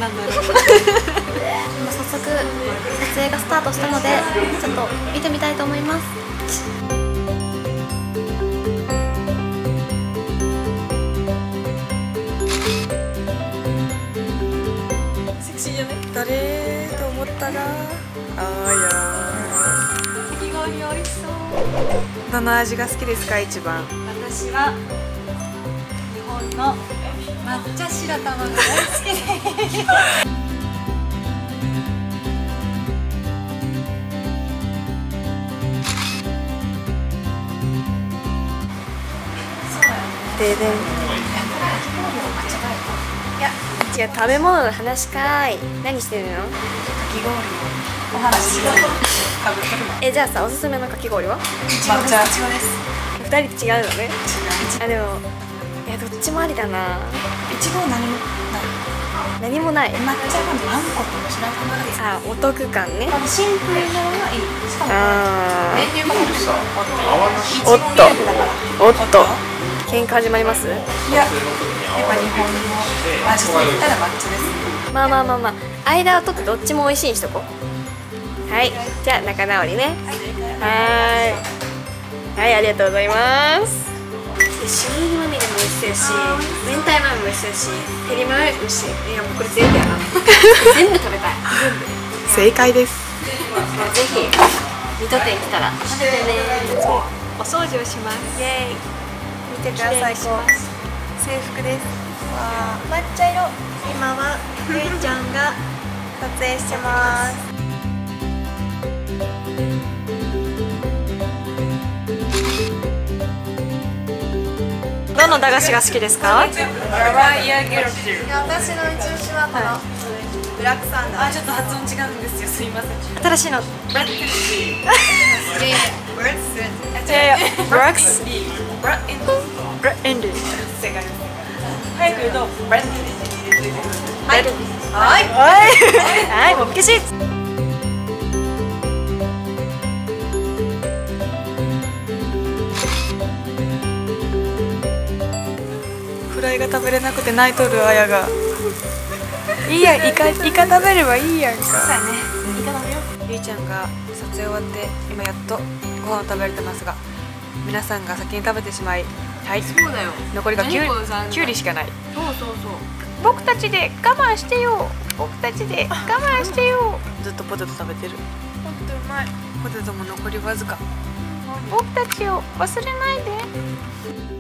なんだろう。 今早速撮影がスタートしたのでちょっと見てみたいと思います。 セクシーじゃね？ 誰と思ったら、あーやかき氷美味しそう。 ー。どの味が好きですか一番？ 私は日本の抹茶白玉が大好きです。 ででん。 いや違う、食べ物の話かーい。何してるの？ かき氷のお話をじゃあさ、おすすめのかき氷は？ 抹茶いちごです。 2人違うのね。あ、でもいやどっちもありだな。 いちごは何もない。 何もない。 抹茶があんこと白玉がです。 あ、お得感ね。 シンプルなのがいい。しかもあ練乳が入ってる。 おっとおっと喧嘩始まります？ いや、やっぱ日本の味といったら抹茶です。 まあまあまあまあ、間を取ってどっちも美味しいにしとこう。はい、じゃあ仲直りね。はい、ありがとうございます。しょうゆまみれも美味しそうやし、明太豆も美味しそうやし、てり豆も美味しい。いやもうこれ全部やな。全部食べたい。 正解です。 ぜひ水戸店来たら食べてね。お掃除をします。イエーイ。 見てください、こう制服です。わー、抹茶色。今はゆいちゃんが撮影してます。 どの駄菓子が好きですか？ 私の一押しはこのブラックサンダー。 ちょっと発音違うんですよ。すいません。 新しいの。 ブラックいやいや、ブラックス。 ブラックエンド。 ブラックエンド。 正解です。早く言うとブラック。 はい。 はい。 はい、もう消し。 フライが食べれなくて泣いとるあやが。いいやん、イカ食べればいいやんか。 そうやね。いいかなよ。 ゆいちゃんが撮影終わって今やっとご飯を食べれてますが、皆さんが先に食べてしまい、はい、 そうだよ。 残りが何この残念きゅうりしかない。 そうそうそう。 僕たちで我慢してよ、僕たちで我慢してよ。ずっとポテト食べてる。ほんとうまい。ポテトも残りわずか。僕たちを忘れないで。